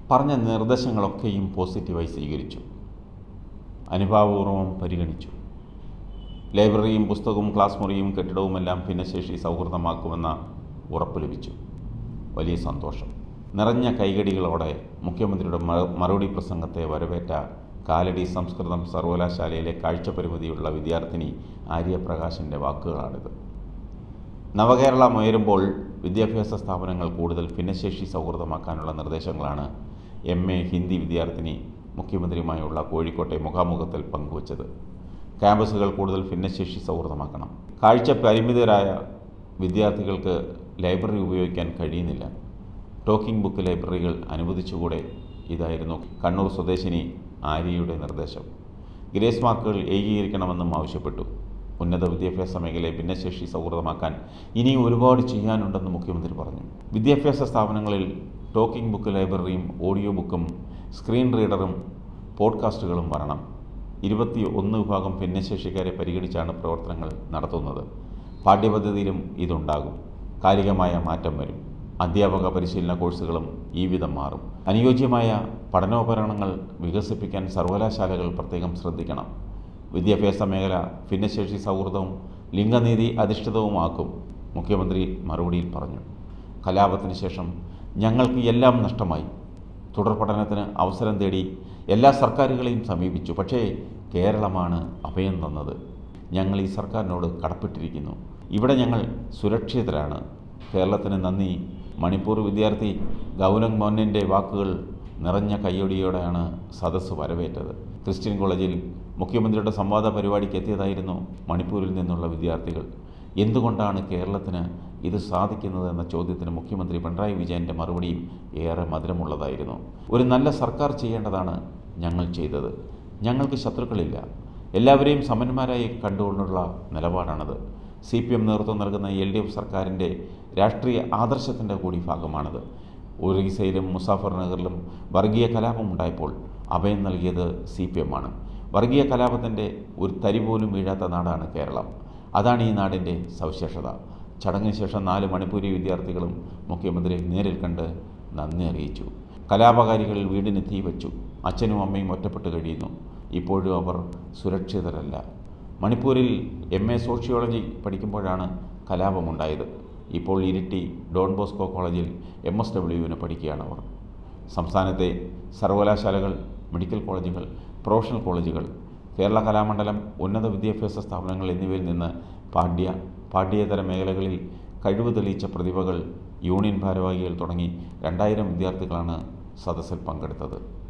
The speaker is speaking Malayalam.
പറഞ്ഞ നിർദ്ദേശങ്ങളൊക്കെയും പോസിറ്റീവായി സ്വീകരിച്ചു, അനുഭാവപൂർവ്വം പരിഗണിച്ചു. ലൈബ്രറിയും പുസ്തകവും ക്ലാസ് മുറിയും കെട്ടിടവുമെല്ലാം ഭിന്നശേഷി സൗഹൃദമാക്കുമെന്ന ഉറപ്പ് ലഭിച്ചു. വലിയ സന്തോഷം. നിറഞ്ഞ കൈകടികളോടെ മുഖ്യമന്ത്രിയുടെ മറുപടി പ്രസംഗത്തെ വരവേറ്റ കാലടി സംസ്കൃതം സർവകലാശാലയിലെ കാഴ്ചപരിമിതിയുള്ള വിദ്യാർത്ഥിനി ആര്യപ്രകാശിൻ്റെ വാക്കുകളാണിത്. നവകേരളം ഉയരുമ്പോൾ വിദ്യാഭ്യാസ സ്ഥാപനങ്ങൾ കൂടുതൽ ഭിന്നശേഷി സൗഹൃദമാക്കാനുള്ള നിർദ്ദേശങ്ങളാണ് MA ഹിന്ദി വിദ്യാർത്ഥിനി മുഖ്യമന്ത്രിയുമായുള്ള കോഴിക്കോട്ടെ മുഖാമുഖത്തിൽ പങ്കുവച്ചത്. ക്യാമ്പസുകൾ കൂടുതൽ ഭിന്നശേഷി സൗഹൃദമാക്കണം. കാഴ്ച പരിമിതരായ വിദ്യാർത്ഥികൾക്ക് ലൈബ്രറി ഉപയോഗിക്കാൻ കഴിയുന്നില്ല. ടോക്കിംഗ് ബുക്ക് ലൈബ്രറികൾ അനുവദിച്ചുകൂടെ? ഇതായിരുന്നു കണ്ണൂർ സ്വദേശിനി ആര്യയുടെ നിർദ്ദേശം. ഗ്രേസ് മാർക്കുകൾ ഏകീകരിക്കണമെന്നും ആവശ്യപ്പെട്ടു. ഉന്നത വിദ്യാഭ്യാസ മേഖലയെ ഭിന്നശേഷി സൗഹൃദമാക്കാൻ ഇനിയും ഒരുപാട് ചെയ്യാനുണ്ടെന്ന് മുഖ്യമന്ത്രി പറഞ്ഞു. വിദ്യാഭ്യാസ സ്ഥാപനങ്ങളിൽ ടോക്കിംഗ് ബുക്ക് ലൈബ്രറിയും ഓഡിയോ ബുക്കും സ്ക്രീൻ റീഡറും പോഡ്കാസ്റ്റുകളും വരണം. 21 വിഭാഗം ഭിന്നശേഷിക്കാരെ പരിഗണിച്ചാണ് പ്രവർത്തനങ്ങൾ നടത്തുന്നത്. പാഠ്യപദ്ധതിയിലും ഇതുണ്ടാകും. കാലികമായ മാറ്റം വരും. അധ്യാപക പരിശീലന കോഴ്സുകളും ഈ വിധം മാറും. അനുയോജ്യമായ പഠനോപകരണങ്ങൾ വികസിപ്പിക്കാൻ സർവകലാശാലകൾ പ്രത്യേകം ശ്രദ്ധിക്കണം. വിദ്യാഭ്യാസ മേഖല ഭിന്നശേഷി സൗഹൃദവും ലിംഗനീതി അധിഷ്ഠിതവുമാക്കും, മുഖ്യമന്ത്രി മറുപടിയിൽ പറഞ്ഞു. കലാപത്തിന് ശേഷം ഞങ്ങൾക്ക് എല്ലാം നഷ്ടമായി. തുടർ പഠനത്തിന് അവസരം തേടി എല്ലാ സർക്കാരുകളെയും സമീപിച്ചു. പക്ഷേ കേരളമാണ് അഭയം തന്നത്. ഞങ്ങൾ ഈ സർക്കാരിനോട് കടപ്പെട്ടിരിക്കുന്നു. ഇവിടെ ഞങ്ങൾ സുരക്ഷിതരാണ്. കേരളത്തിന് നന്ദി. മണിപ്പൂർ വിദ്യാർത്ഥി ഗൗലങ് മോന്നിൻ്റെ വാക്കുകൾ നിറഞ്ഞ കയ്യൊടിയോടെയാണ് സദസ്സ് വരവേറ്റത്. ക്രിസ്ത്യൻ കോളേജിൽ മുഖ്യമന്ത്രിയുടെ സംവാദ പരിപാടിക്ക് എത്തിയതായിരുന്നു മണിപ്പൂരിൽ നിന്നുള്ള വിദ്യാർത്ഥികൾ. എന്തുകൊണ്ടാണ് കേരളത്തിന് ഇത് സാധിക്കുന്നതെന്ന ചോദ്യത്തിന് മുഖ്യമന്ത്രി പിണറായി വിജയൻ്റെ മറുപടിയും ഏറെ മധുരമുള്ളതായിരുന്നു. ഒരു നല്ല സർക്കാർ ചെയ്യേണ്ടതാണ് ഞങ്ങൾ ചെയ്തത്. ഞങ്ങൾക്ക് ശത്രുക്കളില്ല. എല്ലാവരെയും സമന്മാരായി കണ്ടുകൊണ്ടുള്ള നിലപാടാണത്. CPM നേതൃത്വം നൽകുന്ന LDF സർക്കാരിൻ്റെ രാഷ്ട്രീയ ആദർശത്തിൻ്റെ കൂടി ഭാഗമാണത്. ഒറീസയിലും മുസാഫർ നഗറിലും വർഗീയ കലാപമുണ്ടായപ്പോൾ അഭയം നൽകിയത് CPM ആണ്. വർഗീയ കലാപത്തിൻ്റെ ഒരു തരി പോലും വീഴാത്ത നാടാണ് കേരളം. അതാണ് ഈ നാടിൻ്റെ സവിശേഷത. ചടങ്ങിന് ശേഷം 4 മണിപ്പൂരി വിദ്യാർത്ഥികളും മുഖ്യമന്ത്രിയെ നേരിൽ കണ്ട് നന്ദി അറിയിച്ചു. കലാപകാരികൾ വീടിന് തീ വച്ചു. അച്ഛനും അമ്മയും ഒറ്റപ്പെട്ട് കഴിയുന്നു. ഇപ്പോഴും അവർ സുരക്ഷിതരല്ല. മണിപ്പൂരിൽ MA സോഷ്യോളജി പഠിക്കുമ്പോഴാണ് കലാപമുണ്ടായത്. ഇപ്പോൾ ഇരിട്ടി ഡോൺ ബോസ്കോ കോളേജിൽ MSWന് പഠിക്കുകയാണവർ. സംസ്ഥാനത്തെ സർവകലാശാലകൾ, മെഡിക്കൽ കോളേജുകൾ, പ്രൊഫഷണൽ കോളേജുകൾ, കേരള കലാമണ്ഡലം, ഉന്നത വിദ്യാഭ്യാസ സ്ഥാപനങ്ങൾ എന്നിവയിൽ നിന്ന് പാഠ്യേതര മേഖലകളിൽ കഴിവ് തെളിയിച്ച പ്രതിഭകൾ, യൂണിയൻ ഭാരവാഹികൾ തുടങ്ങി 2000 വിദ്യാർത്ഥികളാണ് സദസ്സിൽ പങ്കെടുത്തത്.